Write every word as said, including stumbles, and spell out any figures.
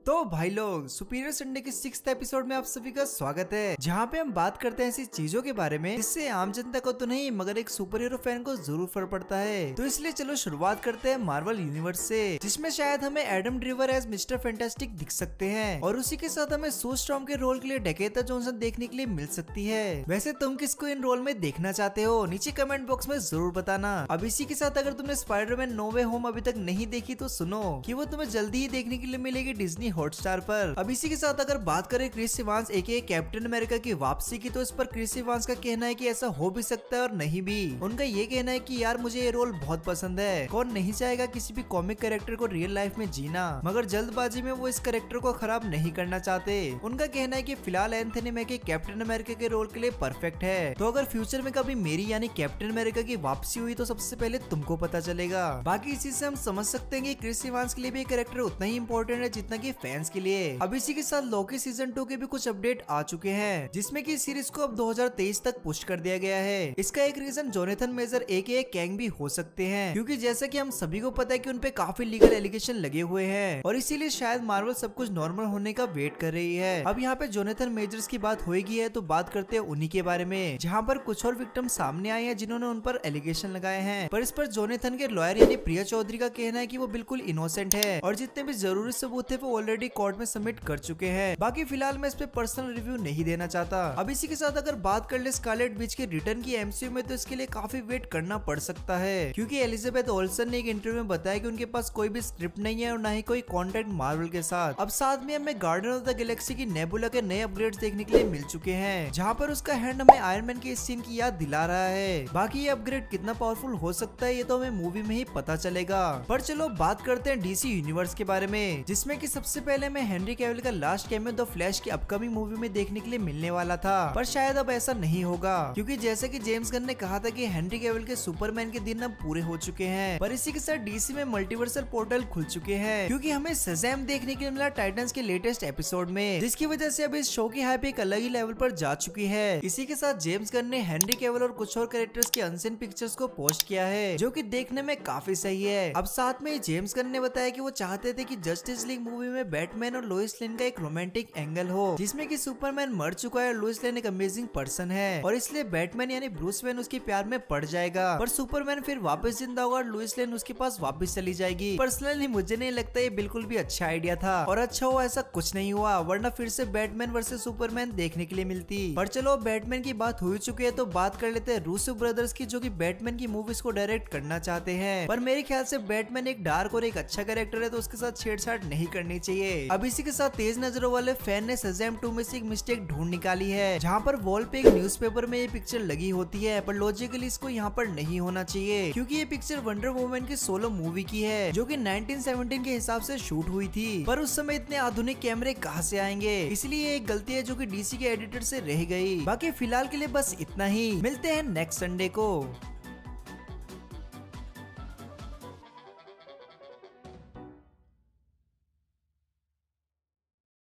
तो भाई लोग, सुपीरियर संडे के सिक्स्थ एपिसोड में आप सभी का स्वागत है, जहाँ पे हम बात करते हैं ऐसी चीजों के बारे में जिससे आम जनता को तो नहीं मगर एक सुपर हीरो फैन को जरूर फर्क पड़ता है। तो इसलिए चलो शुरुआत करते हैं मार्वल यूनिवर्स से, जिसमें शायद हमें Adam Driver as Mister Fantastic दिख सकते हैं और उसी के साथ हमें सू स्टॉर्म के रोल के लिए डकेता जॉनसन देखने के लिए मिल सकती है। वैसे तुम किसको इन रोल में देखना चाहते हो नीचे कमेंट बॉक्स में जरूर बताना। अब इसी के साथ अगर तुमने स्पाइडरमैन नो वे होम अभी तक नहीं देखी तो सुनो कि वो तुम्हें जल्दी ही देखने के लिए मिलेगी डिज्नी हॉटस्टार पर। अब इसी के साथ अगर बात करें Chris Evans aka Captain America की वापसी की, तो इस पर क्रिस इवांस का कहना है कि ऐसा हो भी सकता है और नहीं भी। उनका ये कहना है कि यार मुझे ये रोल बहुत पसंद है, कौन नहीं चाहेगा किसी भी कॉमिक कैरेक्टर को रियल लाइफ में जीना, मगर जल्दबाजी में वो इस कैरेक्टर को खराब नहीं करना चाहते। उनका कहना है कि फिलहाल एंथनी मैकी कैप्टन अमेरिका के रोल के लिए परफेक्ट है, तो अगर फ्यूचर में कभी मेरी यानी कैप्टन अमेरिका की वापसी हुई तो सबसे पहले तुमको पता चलेगा। बाकी इसी से हम समझ सकते हैं कि क्रिस इवांस के लिए भी कैरेक्टर उतना ही इम्पोर्टेंट है जितना कि फैंस के लिए। अब इसी के साथ लोकी सीजन टू के भी कुछ अपडेट आ चुके हैं, जिसमें कि सीरीज को अब दो हज़ार तेईस तक पुश कर दिया गया है। इसका एक reason Jonathan Major aka Kang भी हो सकते हैं, क्योंकि जैसा कि हम सभी को पता है कि उनपे काफी लीगल एलिगेशन लगे हुए हैं और इसीलिए शायद मार्वल सब कुछ नॉर्मल होने का वेट कर रही है। अब यहाँ पे जोनाथन मेजर्स की बात होगी है तो बात करते हैं उन्हीं के बारे में, जहाँ पर कुछ और विक्टिम सामने आए हैं जिन्होंने उन पर एलिगेशन लगाए हैं। पर इस पर जोनाथन के लॉयर यानी प्रिया चौधरी का कहना है कि वो बिल्कुल इनोसेंट है और जितने भी जरूरी सबूत थे वो ऑलरेडी कोर्ट में सबमिट कर चुके हैं। बाकी फिलहाल मैं इस पे पर्सनल रिव्यू नहीं देना चाहता। अब इसी के साथ अगर बात कर ले स्कारलेट विच के रिटर्न की एमसीयू में, तो इसके लिए काफी वेट करना पड़ सकता है, क्योंकि एलिजाबेथ ओल्सन ने एक इंटरव्यू में बताया कि उनके पास कोई भी स्क्रिप्ट नहीं है और ना ही कोई कॉन्ट्रैक्ट मार्वल के साथ। अब साथ में हमें गार्डियन ऑफ द गैलेक्सी की नेबुला के नए अपग्रेड्स देखने के लिए मिल चुके हैं, जहाँ पर उसका हैंड हमें आयरन मैन के इस सीन की याद दिला रहा है। बाकी ये अपग्रेड कितना पावरफुल हो सकता है ये तो हमें मूवी में ही पता चलेगा। पर चलो बात करते हैं डीसी यूनिवर्स के बारे में, जिसमें कि सबसे पहले हमें हेनरी कैविल का लास्ट कैमियो द फ्लैश की अपकमिंग मूवी में देखने के लिए मिलने वाला था, पर शायद अब ऐसा नहीं होगा, क्योंकि जैसे कि जेम्स गन ने कहा था कि हेनरी कैविल के सुपरमैन के दिन अब पूरे हो चुके हैं। पर इसी के साथ डीसी में मल्टीवर्सल पोर्टल खुल चुके हैं, क्योंकि हमें शज़ैम देखने के लिए मिला टाइटन्स के लेटेस्ट एपिसोड में, जिसकी वजह से अब इस शो की हाइप एक अलग ही लेवल पर जा चुकी है। इसी के साथ जेम्स गन ने हेनरी कैविल और कुछ और कैरेक्टर्स के अनसीन पिक्चर्स को पोस्ट किया है, जो कि देखने में काफी सही है। अब साथ में जेम्स गन ने बताया कि वो चाहते थे कि जस्टिस लीग मूवी में बैटमैन और लोइस लेन का एक रोमांटिक एंगल हो, जिसमें कि सुपरमैन मर चुका है और लुइस लेन एक अमेजिंग पर्सन है और इसलिए बैटमैन यानी ब्रूस वेन उसके प्यार में पड़ जाएगा, पर सुपरमैन फिर वापस जिंदा होगा और लुइस लेन उसके पास वापस चली जाएगी। पर्सनली मुझे नहीं लगता ये बिल्कुल भी अच्छा आइडिया था, और अच्छा हुआ ऐसा कुछ नहीं हुआ, वरना फिर से बैटमैन वर्सेस सुपरमैन देखने के लिए मिलती। पर चलो बैटमैन की बात हो चुकी है तो बात कर लेते हैं रूसो ब्रदर्स की, जो कि बैटमैन की मूवीज को डायरेक्ट करना चाहते हैं। पर मेरे ख्याल से बैटमैन एक डार्क और एक अच्छा कैरेक्टर है, तो उसके साथ छेड़छाड़ नहीं करनी चाहिए। अब इसी के साथ तेज नजरों वाले फैन ने शज़ैम टू में से एक मिस्टेक ढूंढ निकाली है, जहाँ पर वॉल पे एक न्यूज़पेपर में ये पिक्चर लगी होती है, पर लॉजिकली इसको यहाँ पर नहीं होना चाहिए, क्योंकि ये पिक्चर वंडर वुमन की सोलो मूवी की है, जो कि नाइनटीन सेवनटीन के हिसाब से शूट हुई थी। पर उस समय इतने आधुनिक कैमरे कहाँ से आएंगे, इसलिए एक गलती है जो कि डीसी के एडिटर से रह गई। बाकी फिलहाल के लिए बस इतना ही, मिलते हैं नेक्स्ट संडे को।